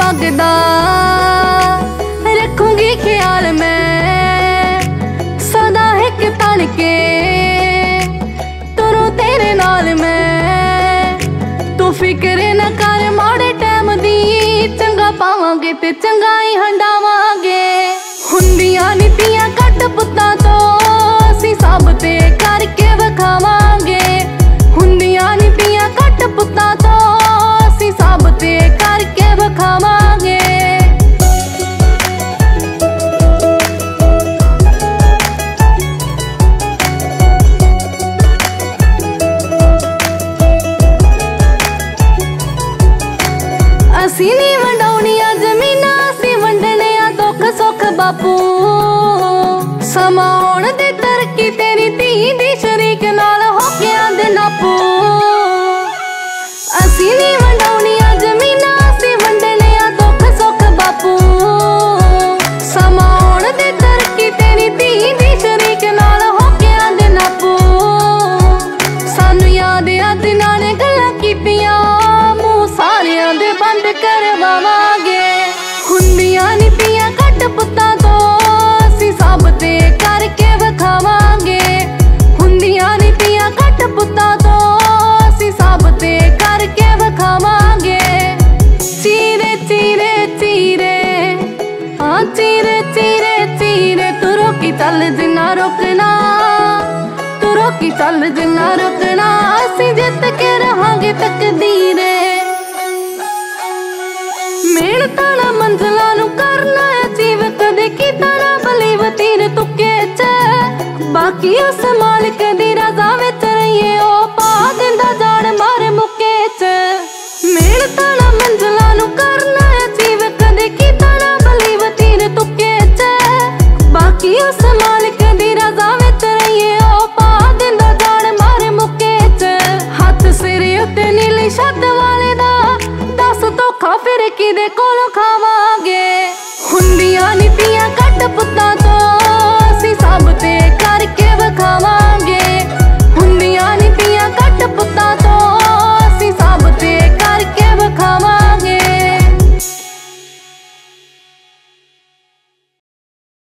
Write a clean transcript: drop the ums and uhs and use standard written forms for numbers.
मंगदा रखूंगी ख्याल मैं सदा एक तन के तुरूं तेरे नाल मैं। तू फिक्र न कर माड़े टाइम दी चंगा पावांगे ते चंगा ही हंडावांगे। हुंदियां नीतियां कट पुत्तां तो असीं सब ते करके विखावांगे। हुंदियां नीतियां कट पुत्तां तो असीं सब ते करके विखावांगे। असीं नहीं वंडाउणियां ज़मीनां असीं वंडने आ दुख सुख बापू। समा होण दे तरक्की तेरी धी दी शरीक नाल हो के आंदे नापू। असीं नहीं वंडाउणियां ज़मीनां असीं वंडने आ दुख सुख बापू। समा होण दे तरक्की तेरी धी दी शरीक नाल हो के आंदे नापू। सानू याद आ दिनां ने गल्लां कीतियां मूंह सारियां दे बंद करवावांगे। हुंदियां नीतियां कट पुत्तां तो असीं सब ते करके विखावांगे। हुंदियां नीतियां कट पुत्तां तो असीं सब ते करके विखावांगे। चीरे चीरे चीरे हाँ चीरे चीरे चीरे तू रोकी चल जिन्ना रोकना। तू रोकी चल जिन्ना रोकना असीं जित के रहांगे तकदीरे। मेहनतां नाल मंजिलां नूं करना अचीव कदे कीता ना बलीव तीर तुक्के च। बाकी उस मालिक दी रज़ा विच रहिए ओ पा दिंदा जान मारे मुक्के च। मेहनतां नाल मंजिलां नूं करना अचीव कदे कीता ना बलीव तीर तुक्के च। बाकी उस मालिक दी रज़ा विच रहिए ओ पा दिंदा जान मारे मुक्के च। हत्थ सिर उत्ते नीली छत वाले दा दस धोखा फिर किदे कोलों खावांगे। हुंदियां नीतियां